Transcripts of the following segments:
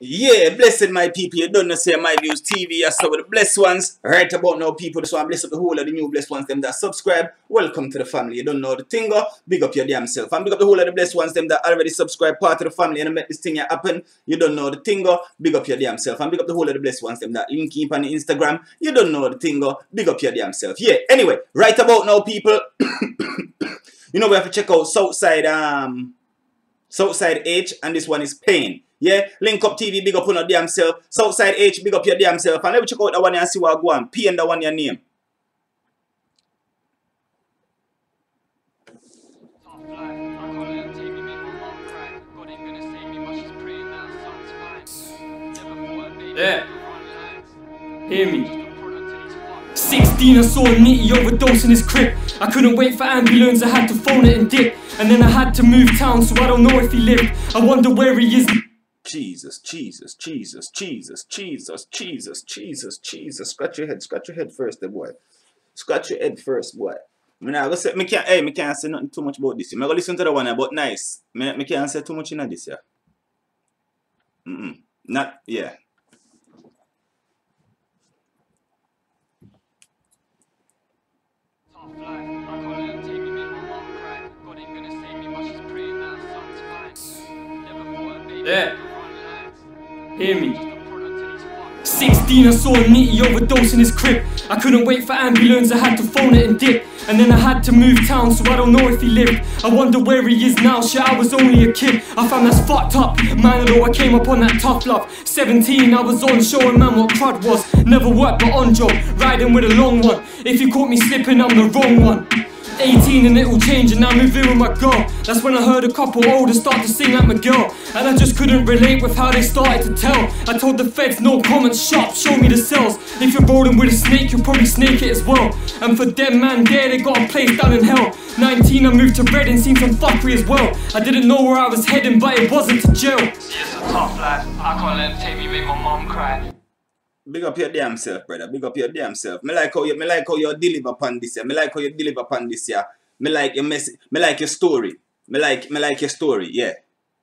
Yeah, blessed my people. You don't know say My Views TV. I saw with the blessed ones. Right about now, people. So I bless up the whole of the new blessed ones, them that subscribe. Welcome to the family. You don't know the thing, big up your damn self. And big up the whole of the blessed ones, them that already subscribe, part of the family and make this thing happen. You don't know the thing, big up your damn self. And big up the whole of the blessed ones, them that link keep on the Instagram. You don't know the thing, big up your damn self. Yeah, anyway, right about now, people. You know we have to check out Southside H, and this one is Pain. Yeah, Link Up TV, big up on your damn self. Southside H, big up your damn self. And let me check out that one and see what I go on. P and that one your name. Yeah. Hear me. 16, I saw a nitty overdose in his crib. I couldn't wait for ambulance, I had to phone it and dip. And then I had to move town, so I don't know if he lived. I wonder where he is. Jesus. Scratch your head first, boy. Scratch your head first, boy. Me can't say nothing too much about this. I'm gonna listen to the one about nice. Me can't say too much in this, yeah. Not, yeah. Yeah. Hear me. 16, I saw a nitty overdose in his crib. I couldn't wait for ambulance, I had to phone it and dip. And then I had to move town, so I don't know if he lived. I wonder where he is now, shit, I was only a kid. I found that's fucked up, man, though I came up on that tough love. 17, I was on showing man what crud was. Never worked but on job, riding with a long one. If you caught me slipping, I'm the wrong one. 18 and it'll change and I'm moving with my girl. That's when I heard a couple older start to sing like my girl. And I just couldn't relate with how they started to tell. I told the feds no comments, sharp, show me the cells. If you're rolling with a snake, you'll probably snake it as well. And for them man there, they got a place down in hell. 19, I moved to Red and seen some fuckery as well. I didn't know where I was heading, but it wasn't to jail. See, it's a tough life, I can't let them take me, make my mom cry. Big up your damn self, brother. Big up your damn self. Me like how you deliver upon this year. Me like how you deliver upon this year. Me like your message. Me like your story. Me like your story. Yeah.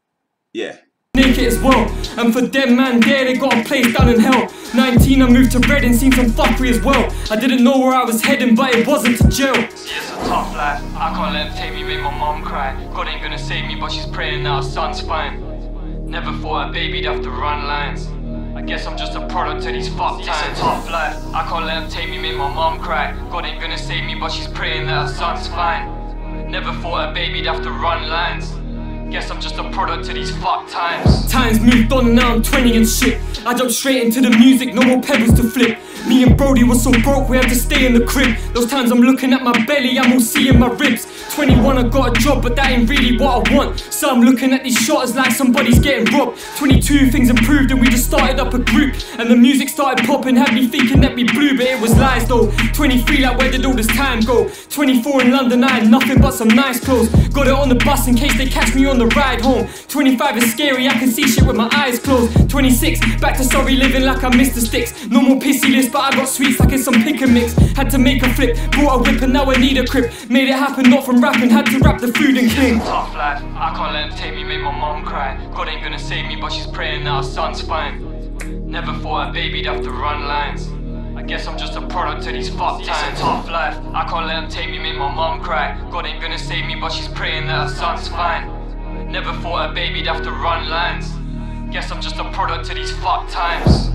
Yeah. Naked as well. And for them man there, they got a place down in hell. 19, I moved to Red and seen some fuckery as well. I didn't know where I was heading, but it wasn't to jail. See, it's a tough life, I can't let them take me, make my mom cry. God ain't gonna save me, but she's praying that her son's fine. Never thought a baby'd have to run lines. I guess I'm just a product of these fuck times. It's a tough life, I can't let them take me, make my mom cry. God ain't gonna save me, but she's praying that her son's fine. Never thought a baby'd have to run lines. Guess I'm just a product of these fuck times. Times moved on and now I'm 20 and shit. I jumped straight into the music, no more pebbles to flip. Me and Brody was so broke we had to stay in the crib. Those times I'm looking at my belly, I'm all seeing my ribs. 21 I got a job but that ain't really what I want. So I'm looking at these shotters like somebody's getting robbed. 22 things improved and we just started up a group. And the music started popping, had me thinking that we blew, but it was lies though. 23 like where did all this time go? 24 in London I had nothing but some nice clothes. Got it on the bus in case they catch me on the ride home. 25 is scary, I can see shit with my eyes closed. 26, back to Surrey living like I missed the sticks. No more pissy list but I got sweets like it's some pick and mix. Had to make a flip, bought a whip and now I need a crib. Made it happen not from rapping, had to rap the food and cling. Tough life, I can't let them take me, make my mom cry. God ain't gonna save me, but she's praying that her son's fine. Never thought a baby'd have to run lines. I guess I'm just a product of these fuck times. It's a tough life, I can't let them take me, make my mom cry. God ain't gonna save me, but she's praying that her son's fine. Never thought a baby'd have to run lines. Guess I'm just a product of these fuck times.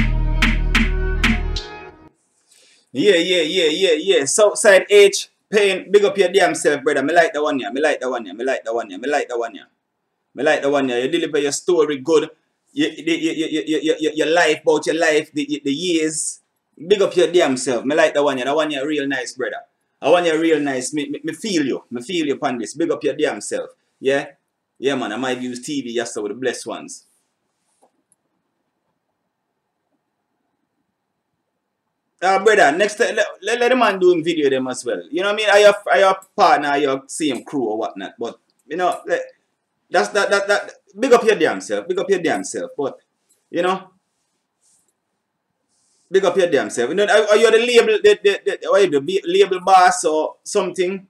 Yeah. Southside H, Pain, big up your damn self, brother. Me like the one, yeah. Me like the one, yeah. You deliver your story good. Your life, about your life, the years. Big up your damn self. Me like the one, yeah. The one, yeah, real nice, brother. I want you real nice. Me feel you. Me feel you upon this. Big up your damn self. Yeah? Yeah, man. I might use TV yesterday with the blessed ones. Brother, next time, let the man do him video them as well. You know what I mean? Are your partner, your same crew or whatnot. But, you know, that big up your damn self. Big up your damn self. But, you know, big up your damn self. You know, are you the label boss or something?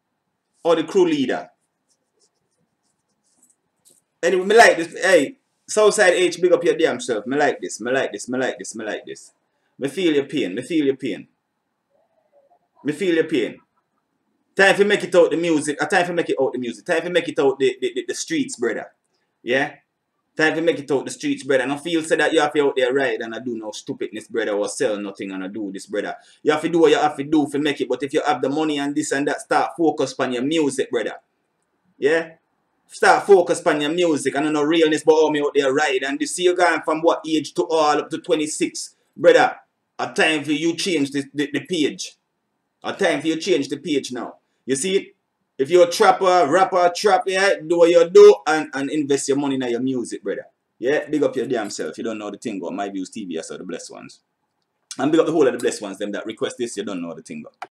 Or the crew leader? Anyway, me like this. Hey, Southside H, big up your damn self. Me like this, me like this, me like this, me like this. Me feel your pain, me feel your pain. Me feel your pain. Time to make it out the music, time to make it out the music, time to make it out the streets, brother. Yeah? Time to make it out the streets, brother. And I feel so that you have to out there right and I do no stupidness, brother, or sell nothing and I do this, brother. You have to do what you have to do to make it. But if you have the money and this and that, start focus on your music, brother. Yeah? Start focus on your music and no realness but all me out there right. And you see you going from what age to all up to 26. Brother, a time for you change the page. A time for you change the page now. You see it? If you're a trapper, rapper, trap, yeah, do what you do and invest your money in your music, brother. Yeah, big up your damn self. You don't know the thing about My Views TV, I saw the blessed ones. And big up the whole of the blessed ones, them that request this, you don't know the thing about.